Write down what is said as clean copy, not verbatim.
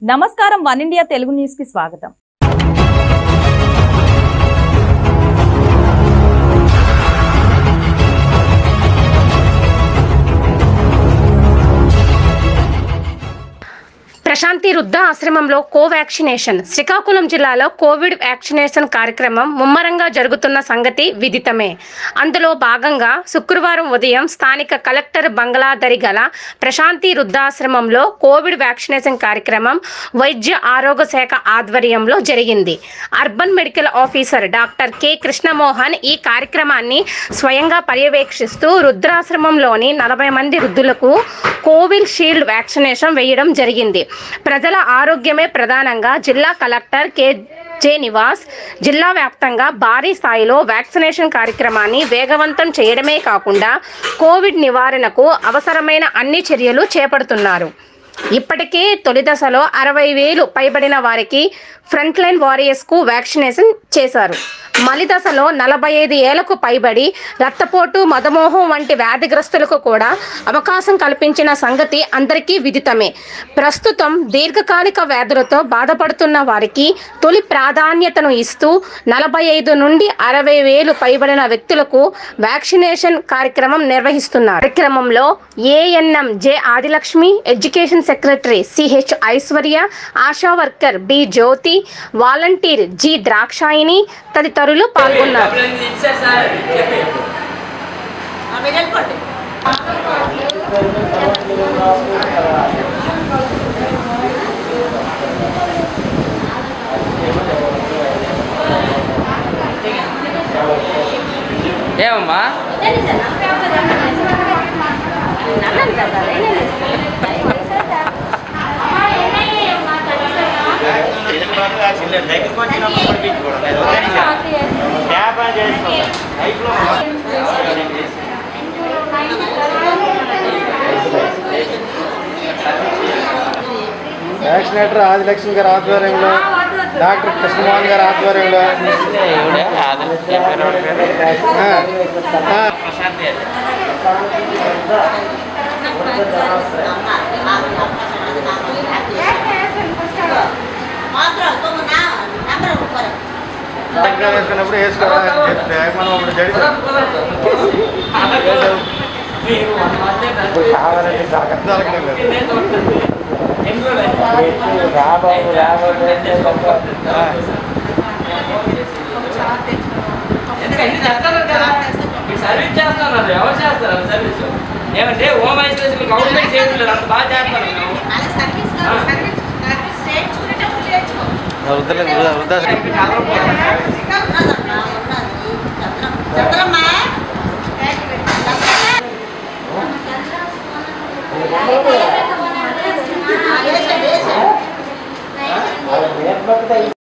నమస్కారం, one India Telugu news కి స్వాగతం. ప్రశాంతి వృద్ధ ఆశ్రమంలో కోవాక్సినేషన్. శ్రీకాకుళం జిల్లాలో కోవిడ్ వ్యాక్సినేషన్ కార్యక్రమం ముమ్మరంగా జరుగుతున్న సంగతి విదితమే. అందులో భాగంగా శుక్రవారం ఉదయం స్థానిక కలెక్టర్ బంగ్లా దరి గల ప్రశాంతి వృద్ధాశ్రమంలో కోవిడ్ వ్యాక్సినేషన్ కార్యక్రమం వైద్య ఆరోగ్య శాఖ ఆధ్వర్యంలో జరిగింది. Urban medical officer doctor K Krishnamohan ఈ కార్యక్రమాన్ని స్వయంగా పర్యవేక్షిస్తూ వృద్ధాశ్రమంలోని 40 మంది వృద్ధులకు కోవిడ్ షీల్డ్ వ్యాక్సినేషన్ వేయడం జరిగింది. ప్రజల ఆరోగ్యమే ప్రధానంగా జిల్లా కలెక్టర్ కె నివాస్ జిల్లా వ్యాప్తంగా భారీ స్థాయిలో వ్యాక్సినేషన్ కార్యక్రమాన్ని వేగవంతం చేయడమే కాకుండా కోవిడ్ నివారణకు అవసరమైన అన్ని చర్యలు చేపడుతున్నారు. ఇప్పటికే తొలి దశలో 60,000 పైబడిన వారికి ఫ్రంట్ లైన్ వారియర్స్కు వ్యాక్సినేషన్ చేశారు. మలి దశలో 45 ఏళ్లకు పైబడి రక్తపోటు, మధుమేహం వంటి వ్యాధిగ్రస్తులకు కూడా అవకాశం కల్పించిన సంగతి అందరికీ విదితమే. ప్రస్తుతం దీర్ఘకాలిక వ్యాధులతో బాధపడుతున్న వారికి తొలి ప్రాధాన్యతను ఇస్తూ 45 నుండి 60,000 పైబడిన వ్యక్తులకు వ్యాక్సినేషన్ కార్యక్రమం నిర్వహిస్తున్నారు. కార్యక్రమంలో ANM J Adilakshmi, education secretary CH Aishwarya, Asha worker B Jyothi, volunteer G Drakshayini తదితరులు పాల్గొన్నారు. ఏమమ్మా వ్యాక్సినేటర్ ఆదిలక్ష్మి గారి ఆధ్వర్యంలో, డాక్టర్ కృష్ణమోహన్ గారి ఆధ్వర్యంలో వేసుకున్నప్పుడు వేసుకోవాలని చెప్తే మనం ఇప్పుడు జడిసాం కావాలంటే దొరకడం లేదు. సర్వీస్ చేస్తున్నారు. ఎవరు చేస్తారు సర్వీస్? ఏమంటే హోమ్ ఐసోలేషన్ గవర్నమెంట్ చేయట్లేదు, అంత బాగా చేస్తారు. వృద్ధాశ్రమం